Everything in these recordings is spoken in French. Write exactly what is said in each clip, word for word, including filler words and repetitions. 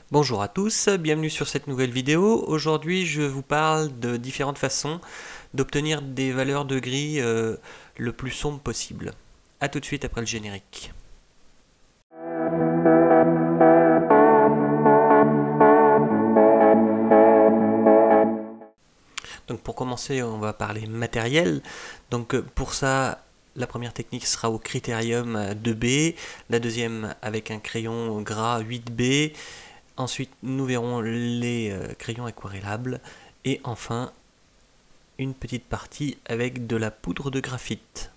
Bonjour à tous, bienvenue sur cette nouvelle vidéo. Aujourd'hui je vous parle de différentes façons d'obtenir des valeurs de gris euh, le plus sombre possible. A tout de suite après le générique. Donc pour commencer on va parler matériel. Donc pour ça la première technique sera au critérium deux B, la deuxième avec un crayon gras huit B. Ensuite, nous verrons les euh, crayons aquarellables et enfin une petite partie avec de la poudre de graphite.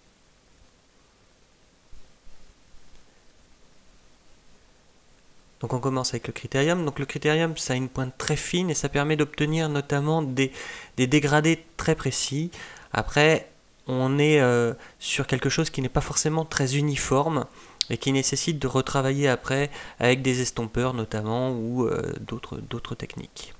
Donc on commence avec le critérium. Donc le critérium, ça a une pointe très fine et ça permet d'obtenir notamment des, des dégradés très précis. Après, on est euh, sur quelque chose qui n'est pas forcément très uniforme et qui nécessite de retravailler après avec des estompeurs notamment ou euh, d'autres d'autres techniques.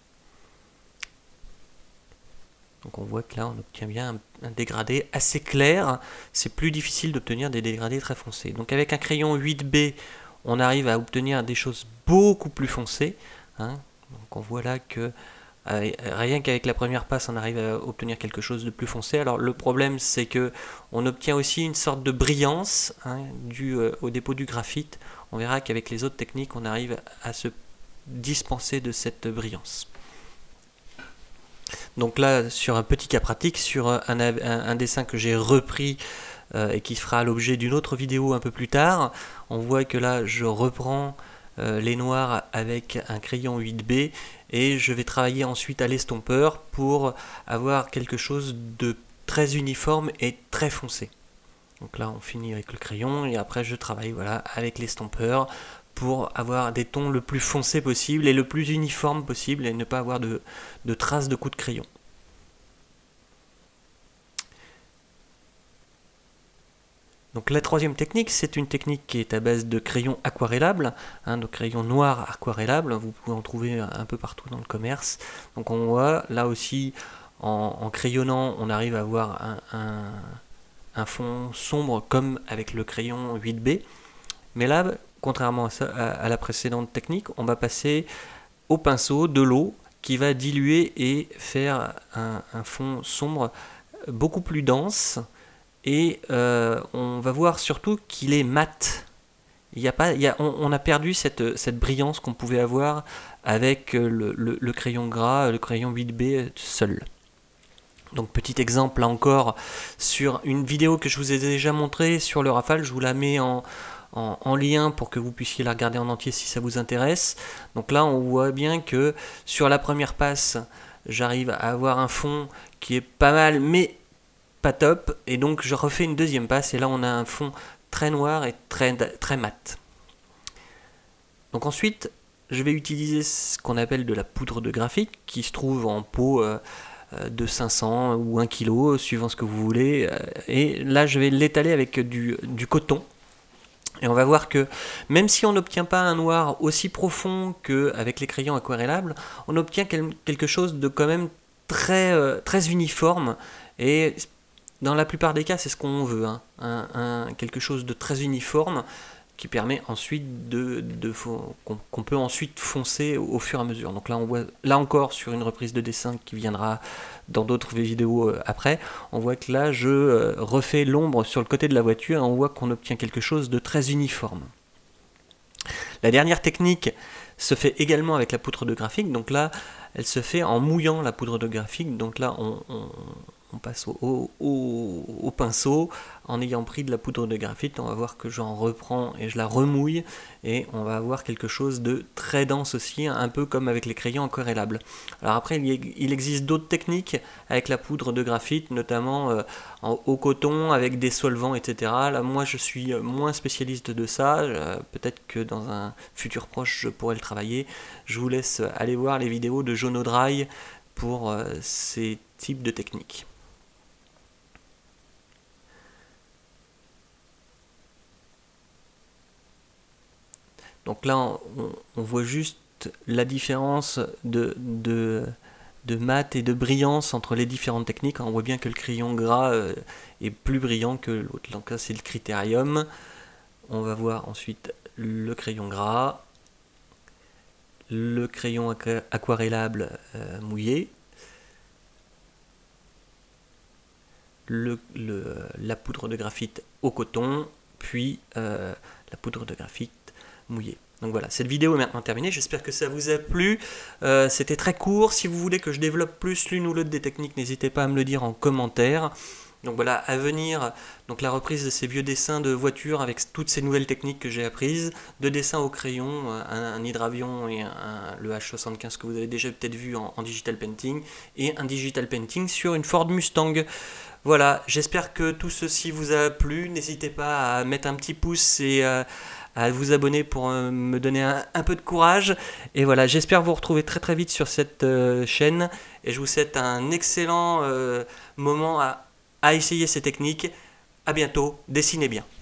Donc on voit que là on obtient bien un, un dégradé assez clair, c'est plus difficile d'obtenir des dégradés très foncés. Donc avec un crayon huit B, on arrive à obtenir des choses beaucoup plus foncées. Hein. Donc on voit là que euh, rien qu'avec la première passe, on arrive à obtenir quelque chose de plus foncé. Alors le problème, c'est que on obtient aussi une sorte de brillance hein, due euh, au dépôt du graphite. On verra qu'avec les autres techniques, on arrive à se dispenser de cette brillance. Donc là, sur un petit cas pratique, sur un, un, un dessin que j'ai repris euh, et qui fera l'objet d'une autre vidéo un peu plus tard, on voit que là, je reprends euh, les noirs avec un crayon huit B et je vais travailler ensuite à l'estompeur pour avoir quelque chose de très uniforme et très foncé. Donc là, on finit avec le crayon et après, je travaille voilà, avec l'estompeur pour avoir des tons le plus foncés possible et le plus uniforme possible et ne pas avoir de, de traces de coups de crayon. Donc la troisième technique, c'est une technique qui est à base de crayons aquarellables, hein, de crayons noirs aquarellables, vous pouvez en trouver un peu partout dans le commerce. Donc on voit là aussi, en, en crayonnant, on arrive à avoir un, un, un fond sombre comme avec le crayon huit B. Mais là, contrairement à, ça, à, à la précédente technique, on va passer au pinceau de l'eau qui va diluer et faire un, un fond sombre beaucoup plus dense. Et euh, on va voir surtout qu'il est mat. Il y a pas, il y a, on, on a perdu cette, cette brillance qu'on pouvait avoir avec le, le, le crayon gras, le crayon huit B seul. Donc petit exemple là encore sur une vidéo que je vous ai déjà montrée sur le rafale, je vous la mets en, en, en lien pour que vous puissiez la regarder en entier si ça vous intéresse. Donc là on voit bien que sur la première passe, j'arrive à avoir un fond qui est pas mal mais pas top, et donc je refais une deuxième passe et là on a un fond très noir et très, très mat. Donc ensuite je vais utiliser ce qu'on appelle de la poudre de graphite qui se trouve en pot euh, de cinq cents ou un kilo suivant ce que vous voulez, et là je vais l'étaler avec du, du coton. Et on va voir que même si on n'obtient pas un noir aussi profond qu'avec les crayons aquarellables, on obtient quelque chose de quand même très, euh, très uniforme, et dans la plupart des cas c'est ce qu'on veut, hein. un, un, quelque chose de très uniforme qui permet ensuite de, de qu'on qu'on peut ensuite foncer au, au fur et à mesure. Donc là on voit, là encore sur une reprise de dessin qui viendra dans d'autres vidéos après, on voit que là je refais l'ombre sur le côté de la voiture et on voit qu'on obtient quelque chose de très uniforme. La dernière technique se fait également avec la poudre de graphite, donc là elle se fait en mouillant la poudre de graphite, donc là on, on on passe au, au, au pinceau en ayant pris de la poudre de graphite. On va voir que j'en reprends et je la remouille et on va avoir quelque chose de très dense aussi, un peu comme avec les crayons aquarellables. Alors après il existe d'autres techniques avec la poudre de graphite, notamment euh, en, au coton avec des solvants, et cetera. Là moi je suis moins spécialiste de ça, euh, peut-être que dans un futur proche je pourrais le travailler. Je vous laisse aller voir les vidéos de Jono Dry pour euh, ces types de techniques. Donc là, on, on voit juste la différence de, de, de mat et de brillance entre les différentes techniques. On voit bien que le crayon gras euh, est plus brillant que l'autre. Donc là, c'est le critérium. On va voir ensuite le crayon gras. le crayon aqua aquarellable euh, mouillé, le, le, la poudre de graphite au coton, puis euh, la poudre de graphite mouillée. Donc voilà, cette vidéo est maintenant terminée, j'espère que ça vous a plu. Euh, C'était très court, si vous voulez que je développe plus l'une ou l'autre des techniques, n'hésitez pas à me le dire en commentaire. Donc voilà, à venir, donc la reprise de ces vieux dessins de voitures avec toutes ces nouvelles techniques que j'ai apprises, de dessins au crayon, un, un hydravion et un, le H soixante-quinze que vous avez déjà peut-être vu en, en digital painting, et un digital painting sur une Ford Mustang. Voilà, j'espère que tout ceci vous a plu, n'hésitez pas à mettre un petit pouce et euh, à vous abonner pour euh, me donner un, un peu de courage. Et voilà, j'espère vous retrouver très très vite sur cette euh, chaîne, et je vous souhaite un excellent euh, moment à à essayer ces techniques. À bientôt, dessinez bien.